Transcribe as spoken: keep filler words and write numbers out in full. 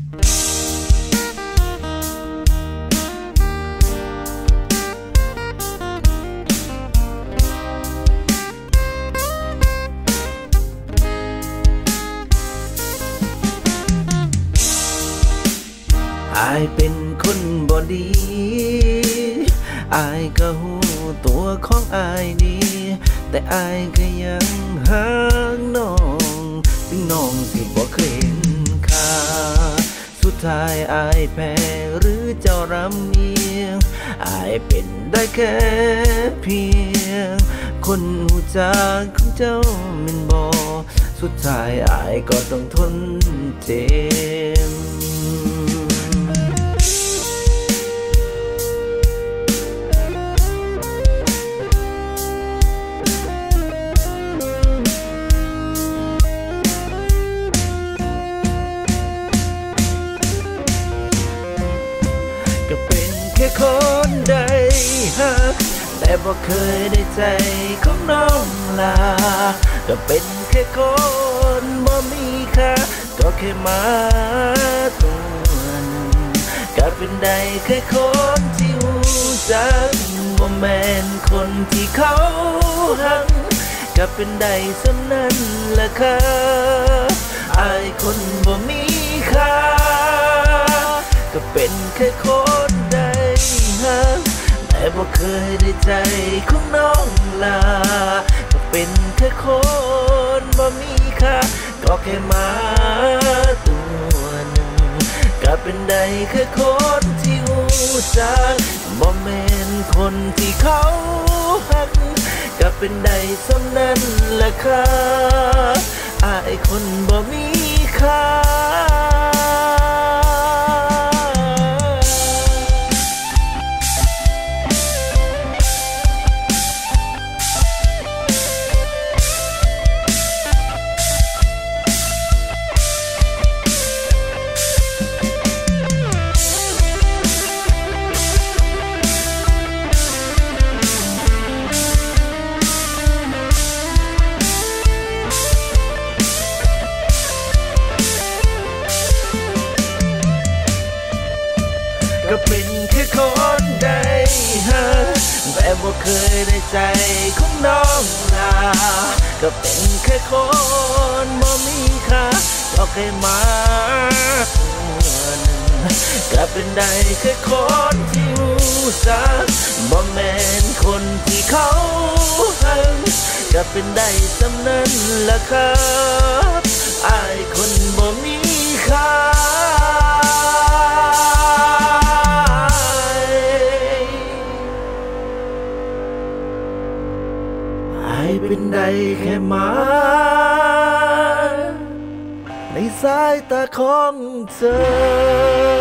อายเป็นคนบ่ดีอายก็หูตัวของอายดีแต่อายก็ยังหักน้องถึงน้องสิบ่เคยเห็นค่าสุดท้ายอายแพ้หรือเจ้ารำเอียงอายเป็นได้แค่เพียงคนหูจักของเจ้าแม่นบ่สุดท้ายอายก็ต้องทนเจ็บแค่คนได้หักแต่บ่เคยได้ใจของน้องลาก็เป็นแค่คนบ่มีค่าก็แค่มาตัวนึงก็เป็นได้แค่คนที่รู้จักบ่แม่นคนที่เขาหักก็เป็นได้สำนั้นแหละค่ะอายคนบ่มีค่าก็เป็นแค่คนได้หักแต่บ่เคยได้ใจของน้องลาก็เป็นแค่คนบ่มีค่าก็แค่มาตัวหนึ่งก็เป็นได้แค่คนที่รู้จักบ่แม่นคนที่เขาหักก็เป็นได้สำนั้นแหละค่ะอายคนบ่มีค่าก็เป็นแค่คนได้หักแต่บ่เคยได้ใจของน้องลาก็เป็นแค่คนบ่มีค่าก็แค่มาตัวหนึ่งก็เป็นได้แค่คนที่รู้จักบ่แม่นคนที่เขาหักก็เป็นได้สำนั้นล่ะครับอายคนบ่มีค่าเป็นได้แค่มาในสายตาของเธอ